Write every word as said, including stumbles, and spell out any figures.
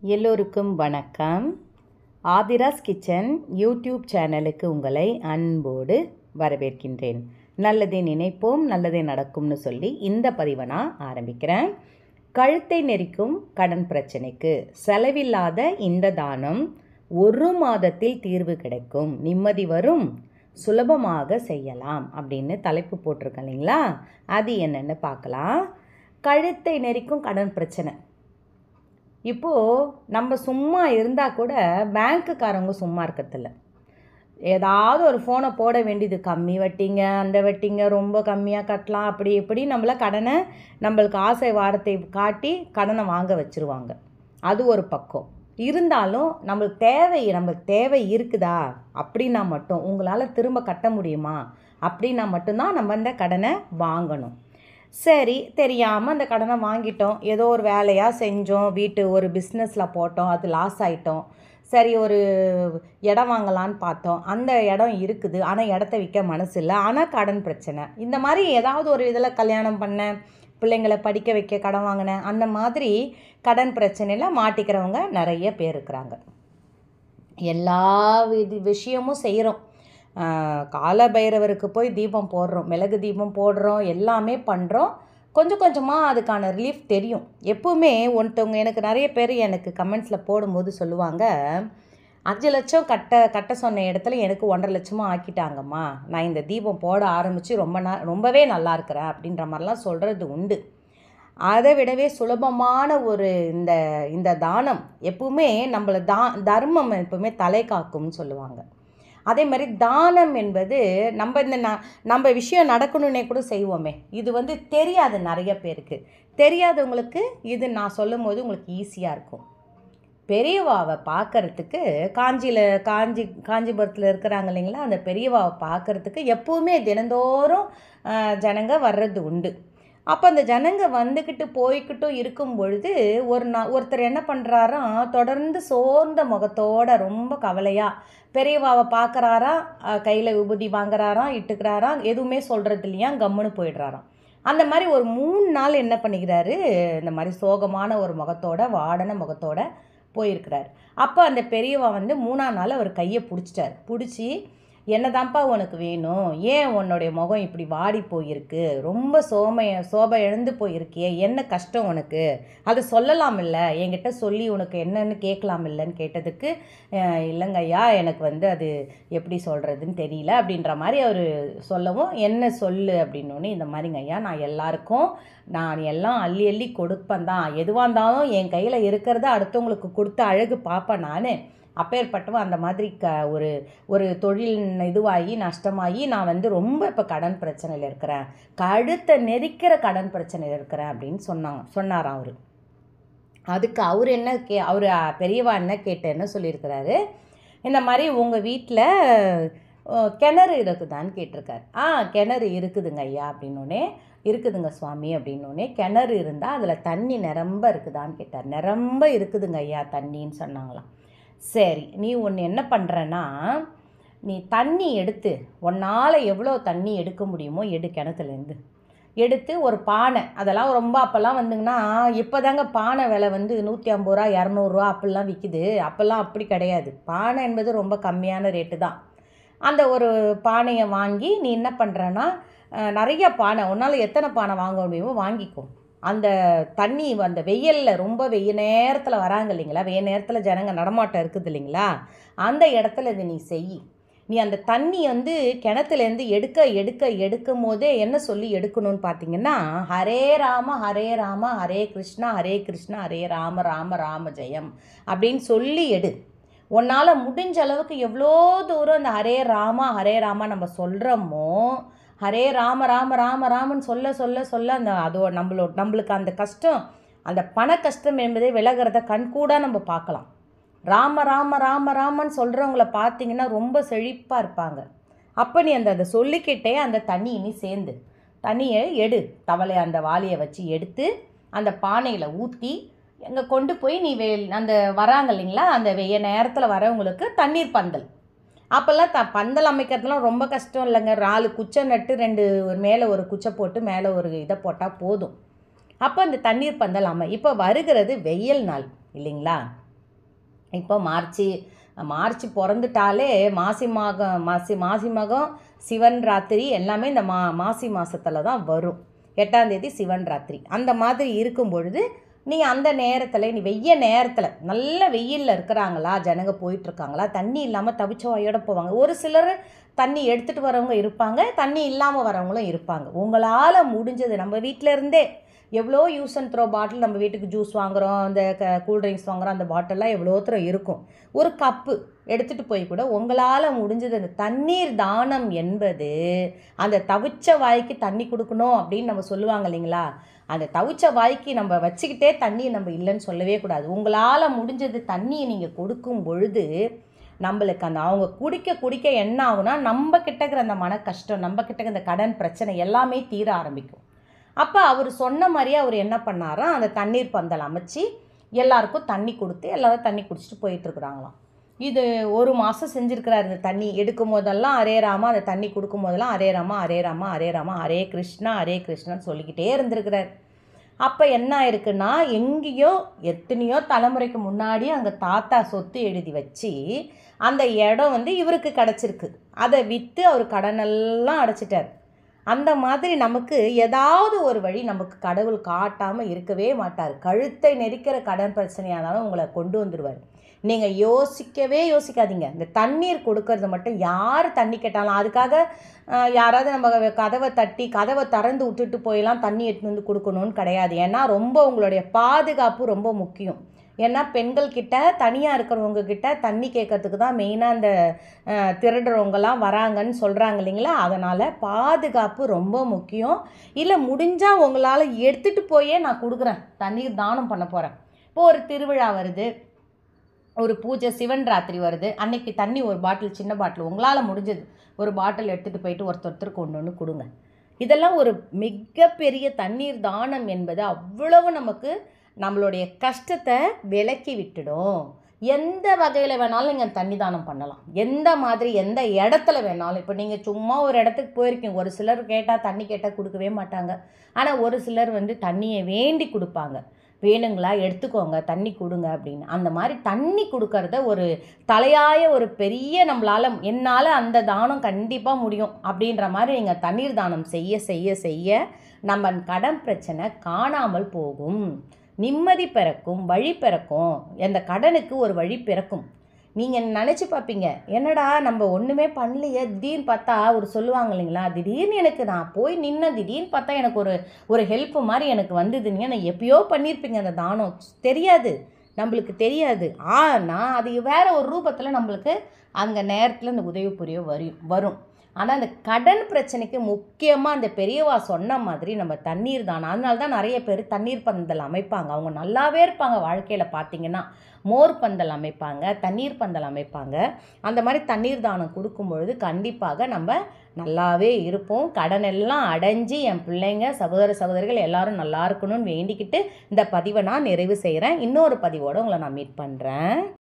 எல்லோருக்கும் வணக்கம். Aadhira's kitchen YouTube சேனலுக்கு உங்களை அன்போடு வரவேற்கின்றேன். நல்லதே நினைப்போம் நல்லதே நடக்கும்னு சொல்லி இந்த பதிவை நான் ஆரம்பிக்கிறேன். கழுத்தை நெரிக்கும் கடன் பிரச்சனைக்கு செலவில்லாத இந்த தானம் ஒரு மாதத்தில் தீர்வு கிடைக்கும், நிம்மதி வரும், சுலபமாக செய்யலாம் அப்படின்னு தலைப்பு போட்டிருக்கேன் இல்லைங்களா? அது என்னென்னு பார்க்கலாம். கழுத்தை நெரிக்கும் கடன் பிரச்சனை. இப்போது நம்ம சும்மா இருந்தால் கூட பேங்க்குக்காரவங்க சும்மா இருக்கிறதில்ல. ஏதாவது ஒரு ஃபோனை போட வேண்டியது, கம்மி வட்டிங்க, அந்த வட்டிங்க, ரொம்ப கம்மியாக கட்டலாம், அப்படி இப்படி நம்மள கடனை நம்மளுக்கு ஆசை வாரத்தை காட்டி கடனை வாங்க வச்சுருவாங்க. அது ஒரு பக்கம் இருந்தாலும் நம்மளுக்கு தேவை நம்மளுக்கு தேவை இருக்குதா அப்படின்னா மட்டும், உங்களால் திரும்ப கட்ட முடியுமா அப்படின்னா மட்டும்தான் நம்ம அந்த கடனை வாங்கணும். சரி, தெரியாமல் அந்த கடனை வாங்கிட்டோம், ஏதோ ஒரு வேலையாக செஞ்சோம், வீட்டு ஒரு பிஸ்னஸில் போட்டோம், அது லாஸ் ஆகிட்டோம். சரி, ஒரு இடம் வாங்கலான்னு பார்த்தோம், அந்த இடம் இருக்குது, ஆனால் இடத்த விற்க மனசு இல்லை, ஆனால் கடன் பிரச்சனை. இந்த மாதிரி ஏதாவது ஒரு இதில் கல்யாணம் பண்ண, பிள்ளைங்களை படிக்க வைக்க கடன் வாங்கினேன், அந்த மாதிரி கடன் பிரச்சனையில் மாட்டிக்கிறவங்க நிறைய பேர் இருக்கிறாங்க. எல்லா இது விஷயமும் செய்கிறோம். கால பைரவருக்கு போய் தீபம் போடுறோம், மிளகு தீபம் போடுறோம், எல்லாமே பண்ணுறோம். கொஞ்சம் கொஞ்சமாக அதுக்கான ரிலீஃப் தெரியும். எப்போவுமே ஒருத்தவங்க எனக்கு நிறைய பேர் எனக்கு கமெண்ட்ஸில் போடும்போது சொல்லுவாங்க, அஞ்சு லட்சம் கட்ட கட்ட சொன்ன இடத்துல எனக்கு ஒன்றரை லட்சமாக ஆக்கிட்டாங்கம்மா, நான் இந்த தீபம் போட ஆரம்பித்து ரொம்ப நா ரொம்பவே நல்லா இருக்கிறேன் அப்படின்ற மாதிரிலாம் சொல்கிறது உண்டு. அதை விடவே சுலபமான ஒரு இந்த இந்த தானம் எப்பவுமே நம்மளை தா தர்மம் எப்பவுமே தலை காக்கும்னு சொல்லுவாங்க. அதே மாதிரி தானம் என்பது நம்ம இந்த ந நம்ம விஷயம் நடக்கணுன்னே கூட செய்வோமே, இது வந்து தெரியாது நிறைய பேருக்கு. தெரியாதவங்களுக்கு இது நான் சொல்லும் போது உங்களுக்கு ஈஸியாக இருக்கும். பெரியவாவை பார்க்குறதுக்கு காஞ்சியில் காஞ்சி காஞ்சிபுரத்தில் இருக்கிறாங்க இல்லைங்களா, அந்த பெரியவாவை பார்க்குறதுக்கு எப்போவுமே தினந்தோறும் ஜனங்க வர்றது உண்டு. அப்போ அந்த ஜனங்க வந்துக்கிட்டு போய்கிட்டும் இருக்கும் பொழுது ஒரு நா ஒருத்தர் என்ன பண்ணுறாராம், தொடர்ந்து சோர்ந்த முகத்தோட ரொம்ப கவலையாக பெரியவாவை பார்க்குறாரா, கையில் விபூதி வாங்குறாராம், இட்டுக்கிறாராம், எதுவுமே சொல்கிறது இல்லையா, கம்முன்னு போயிடுறாராம். அந்த மாதிரி ஒரு மூணு நாள் என்ன பண்ணிக்கிறாரு, இந்த மாதிரி சோகமான ஒரு முகத்தோட வாடன முகத்தோட போயிருக்கிறார். அப்போ அந்த பெரியவா வந்து மூணாம் நாள் அவர் கையை பிடிச்சிட்டார். பிடிச்சி, என்னதான்ப்பா உனக்கு வேணும், ஏன் உன்னுடைய முகம் இப்படி வாடி போயிருக்கு, ரொம்ப சோமைய சோபை எழுந்து போயிருக்கியே, என்ன கஷ்டம் உனக்கு, அதை சொல்லலாம் இல்லை, என்கிட்ட சொல்லி உனக்கு என்னன்னு கேட்கலாம் இல்லைன்னு கேட்டதுக்கு, இல்லைங்க ஐயா, எனக்கு வந்து அது எப்படி சொல்கிறதுன்னு தெரியல அப்படின்ற மாதிரி அவர் சொல்லவும், என்ன சொல்லு அப்படின்னோடனே, இந்த மாதிரிங்க ஐயா, நான் எல்லாருக்கும் நான் எல்லாம் அள்ளி அள்ளி கொடுப்பேன் தான், எதுவாக இருந்தாலும் என் கையில் இருக்கிறத அடுத்தவங்களுக்கு கொடுத்து அழகு பார்ப்பேன் நான். அப்பேற்பட்டவன் அந்த மாதிரி க ஒரு ஒரு தொழில் இதுவாகி நஷ்டமாகி நான் வந்து ரொம்ப இப்போ கடன் பிரச்சனையில் இருக்கிறேன், கழுத்தை நெரிக்கிற கடன் பிரச்சனையில் இருக்கிறேன் அப்படின்னு சொன்னாங்க சொன்னாராம் அவர். அதுக்கு அவர் என்ன கே அவர் பெரியவா என்ன கேட்டு என்ன சொல்லியிருக்கிறாரு, இந்த மாதிரி உங்கள் வீட்டில் கிணறு இருக்குதான்னு கேட்டிருக்காரு. ஆ கிணறு இருக்குதுங்க ஐயா அப்படின்னோடனே, இருக்குதுங்க சுவாமி அப்படின்னோடனே, கிணறு இருந்தால் அதில் தண்ணி நிரம்ப இருக்குதான்னு கேட்டார். நிரம்ப இருக்குதுங்க ஐயா தண்ணின்னு சொன்னாங்களாம். சரி, நீ ஒன்று என்ன பண்ணுறன்னா, நீ தண்ணி எடுத்து உன்னால் எவ்வளோ தண்ணி எடுக்க முடியுமோ எடு, கிணத்துலேருந்து எடுத்து ஒரு பானை, அதெல்லாம் ரொம்ப அப்போல்லாம் வந்துங்கன்னா, இப்போ தாங்க பானை விலை வந்து நூற்றி ஐம்பது ரூபா இரநூறுவா அப்படிலாம் விற்கிது. அப்போல்லாம் அப்படி கிடையாது, பானை என்பது ரொம்ப கம்மியான ரேட்டு தான். அந்த ஒரு பானையை வாங்கி நீ என்ன பண்ணுறன்னா, நிறைய பானை உன்னால் எத்தனை பானை வாங்க முடியுமோ வாங்கிக்கோ. அந்த தண்ணி அந்த வெயிலில் ரொம்ப வெயில் நேரத்தில் வராங்க இல்லைங்களா, வெயில் நேரத்தில் ஜனங்க நடமாட்டம் இருக்குது இல்லைங்களா, அந்த இடத்துல இது நீ செய். நீ அந்த தண்ணி வந்து கிணத்துலேருந்து எடுக்க எடுக்க எடுக்கும் போதே என்ன சொல்லி எடுக்கணும்னு பார்த்தீங்கன்னா, ஹரே ராம ஹரே ராம ஹரே கிருஷ்ணா ஹரே கிருஷ்ணா ஹரே ராம ராம ராம ஜெயம் அப்படின்னு சொல்லி எடு. உன்னால் முடிஞ்ச அளவுக்கு எவ்வளோ தூரம் அந்த ஹரே ராமா ஹரே ராமா நம்ம சொல்கிறோமோ, ஹரே ராம ராம ராம ராமன்னு சொல்ல சொல்ல சொல்ல அந்த அதோ நம்மளோ நம்மளுக்கு அந்த கஷ்டம், அந்த பண கஷ்டம் என்பதை விலகிறத கண்கூடாக நம்ம பார்க்கலாம். ராம ராம ராம ராமன்னு சொல்கிறவங்கள பார்த்தீங்கன்னா ரொம்ப செழிப்பாக இருப்பாங்க. அப்போ நீ அந்த அதை சொல்லிக்கிட்டே அந்த தண்ணி நீ சேர்ந்து தண்ணியை எடு, தவளை அந்த வாளியை வச்சு எடுத்து அந்த பானையில் ஊற்றி எங்கே கொண்டு போய் நீ வெ அந்த வராங்க இல்லைங்களா, அந்த வெய்ய நேரத்தில் வரவங்களுக்கு தண்ணீர் பந்தல். அப்போல்லாம் த பந்தல் அமைக்கிறதுலாம் ரொம்ப கஷ்டம் இல்லைங்க, நாலு குச்சை நட்டு ரெண்டு மேலே ஒரு குச்சை போட்டு மேலே ஒரு இதை போட்டால் போதும். அப்போ அந்த தண்ணீர் பந்தல் அமை. இப்போ வருகிறது வெயில் நாள் இல்லைங்களா, இப்போ மார்ச் மார்ச் பிறந்துட்டாலே மாசி மகம் மாசி மாசி மகம் சிவன் ராத்திரி எல்லாமே இந்த மா மாசி மாதத்தில் தான் வரும். எட்டாம் தேதி சிவன் ராத்திரி. அந்த மாதிரி இருக்கும் பொழுது நீங்கள் அந்த நேரத்தில், நீ வெய்ய நேரத்தில் நல்ல வெயிலில் இருக்கிறாங்களா ஜனங்க போயிட்டுருக்காங்களா, தண்ணி இல்லாமல் தவிச்ச வாயோட போவாங்க. ஒரு சிலர் தண்ணி எடுத்துகிட்டு வரவங்க இருப்பாங்க, தண்ணி இல்லாமல் வரவங்களும் இருப்பாங்க. உங்களால் முடிஞ்சது, நம்ம வீட்டில் இருந்தே எவ்வளோ யூஸ் அண்ட் த்ரோ பாட்டில், நம்ம வீட்டுக்கு ஜூஸ் வாங்குகிறோம், அந்த க கூல்ட்ரிங்க்ஸ் வாங்குகிறோம், அந்த பாட்டிலெலாம் எவ்வளோ தூரம் இருக்கும். ஒரு கப்பு எடுத்துகிட்டு போய் கூட உங்களால் முடிஞ்சது அந்த தண்ணீர் தானம் என்பது, அந்த தவிச்ச வாய்க்கு தண்ணி கொடுக்கணும் அப்படின்னு நம்ம சொல்லுவாங்க இல்லைங்களா, அந்த தவிச்ச வாய்க்கு நம்ம வச்சுக்கிட்டே தண்ணியை நம்ம இல்லைன்னு சொல்லவே கூடாது. உங்களால் முடிஞ்சது தண்ணியை நீங்கள் கொடுக்கும் பொழுது நம்மளுக்கு அந்த அவங்க குடிக்க குடிக்க என்ன ஆகுனா, நம்ம கிட்டக்கிற அந்த மன கஷ்டம், நம்ம கிட்டக்கிற அந்த கடன் பிரச்சனை எல்லாமே தீர ஆரம்பிக்கும். அப்போ அவர் சொன்ன மாதிரியே அவர் என்ன பண்ணாரா, அந்த தண்ணீர் பந்தல் அமைச்சு எல்லாருக்கும் தண்ணி கொடுத்து எல்லோரும் தண்ணி குடிச்சிட்டு போயிட்டுருக்குறாங்களாம். இது ஒரு மாதம் செஞ்சுருக்கிறார். இந்த தண்ணி எடுக்கும் போதெல்லாம் அரே ராமா, அந்த தண்ணி கொடுக்கும் போதெல்லாம் அரே ராமா அரே ராமா அரே ராமா ஹரே கிருஷ்ணா ஹரே கிருஷ்ணான்னு சொல்லிக்கிட்டே இருந்திருக்கிறார். அப்போ என்ன இருக்குன்னா, எங்கேயோ எத்தனையோ தலைமுறைக்கு முன்னாடி அங்கே தாத்தா சொத்து எழுதி வச்சு அந்த இடம் வந்து இவருக்கு கிடச்சிருக்கு. அதை விற்று அவர் கடனெல்லாம் அடைச்சிட்டார். அந்த மாதிரி நமக்கு ஏதாவது ஒரு வழி நமக்கு கடவுள் காட்டாமல் இருக்கவே மாட்டார். கழுத்தை நெரிக்கிற கடன் பிரச்சனையானாலும் உங்களை கொண்டு வந்துடுவார். நீங்கள் யோசிக்கவே யோசிக்காதீங்க. இந்த தண்ணீர் கொடுக்கறது மட்டும், யார் தண்ணி கேட்டாலும் அதுக்காக யாராவது நம்ம கதவை தட்டி கதவை திறந்து விட்டுட்டு போயெல்லாம் தண்ணி எடுத்துன்னு வந்து கொடுக்கணும்னு கிடையாது. ஏன்னா ரொம்ப உங்களுடைய பாதுகாப்பு ரொம்ப முக்கியம். ஏன்னா பெண்கள் கிட்ட, தனியாக இருக்கிறவங்க கிட்ட தண்ணி கேட்கறதுக்கு தான் மெயினாக அந்த திருடுறவங்கலாம் வராங்கன்னு சொல்கிறாங்க இல்லைங்களா. அதனால் பாதுகாப்பு ரொம்ப முக்கியம். இல்லை முடிஞ்சால் உங்களால் எடுத்துகிட்டு போயே நான் கொடுக்குறேன், தண்ணீர் தானம் பண்ண போகிறேன். இப்போது ஒரு திருவிழா வருது, ஒரு பூஜை, சிவன் ராத்திரி வருது, அன்னைக்கு தண்ணி ஒரு பாட்டில், சின்ன பாட்டில் உங்களால் முடிஞ்சது ஒரு பாட்டில் எடுத்துகிட்டு போயிட்டு ஒருத்தருக்கு ஒன்று ஒன்று கொடுங்க. இதெல்லாம் ஒரு மிகப்பெரிய தண்ணீர் தானம் என்பது அவ்வளவு நமக்கு நம்மளுடைய கஷ்டத்தை விலக்கி விட்டுடும். எந்த வகையில் வேணாலும் நீங்கள் தண்ணி தானம் பண்ணலாம், எந்த மாதிரி எந்த இடத்துல வேணாலும். இப்போ நீங்கள் சும்மா ஒரு இடத்துக்கு போயிருக்கீங்க, ஒரு சிலர் கேட்டால் தண்ணி கேட்டால் கொடுக்கவே மாட்டாங்க. ஆனால் ஒரு சிலர் வந்து தண்ணியை வேண்டி கொடுப்பாங்க, வேணுங்களா எடுத்துக்கோங்க தண்ணி கொடுங்க அப்படின்னு. அந்த மாதிரி தண்ணி கொடுக்கறத ஒரு தலையாய ஒரு பெரிய, நம்மளால் என்னால் அந்த தானம் கண்டிப்பாக முடியும் அப்படின்ற மாதிரி நீங்கள் தண்ணீர் தானம் செய்ய செய்ய செய்ய நம்ம கடன் பிரச்சனை காணாமல் போகும், நிம்மதி பிறக்கும், வழி பிறக்கும், அந்த கடனுக்கு ஒரு வழி பிறக்கும். நீங்கள் நினச்சி பார்ப்பீங்க, என்னடா நம்ம ஒன்றுமே பண்ணலையே, திடீர்னு பார்த்தா ஒரு சொல்லுவாங்க இல்லைங்களா, திடீர்னு எனக்கு நான் போய் நின்று திடீர்னு பார்த்தா எனக்கு ஒரு ஒரு ஹெல்ப்பு மாதிரி எனக்கு வந்ததுன்னு. நான் எப்பயோ பண்ணியிருப்பீங்க அந்த தானம், தெரியாது, நம்மளுக்கு தெரியாது. ஆனால் அது வேறு ஒரு ரூபத்தில் நம்மளுக்கு அந்த நேரத்தில் அந்த உதவி புரிய வரும் வரும் ஆனால் அந்த கடன் பிரச்சனைக்கு முக்கியமாக அந்த பெரியவா சொன்ன மாதிரி நம்ம தண்ணீர் தானம். அதனால தான் நிறைய பேர் தண்ணீர் பந்தல் அமைப்பாங்க. அவங்க நல்லாவே இருப்பாங்க வாழ்க்கையில் பார்த்தீங்கன்னா. மோர் பந்தல் அமைப்பாங்க, தண்ணீர் பந்தல் அமைப்பாங்க. அந்த மாதிரி தண்ணீர் தானம் கொடுக்கும்பொழுது கண்டிப்பாக நம்ம நல்லாவே இருப்போம். கடன் எல்லாம் அடைஞ்சி என் பிள்ளைங்க, சகோதர சகோதரிகள் எல்லாரும் நல்லா இருக்கணும்னு வேண்டிக்கிட்டு இந்த பதிவை நான் நிறைவு செய்கிறேன். இன்னொரு பதிவோடு உங்களை நான் மீட் பண்ணுறேன்.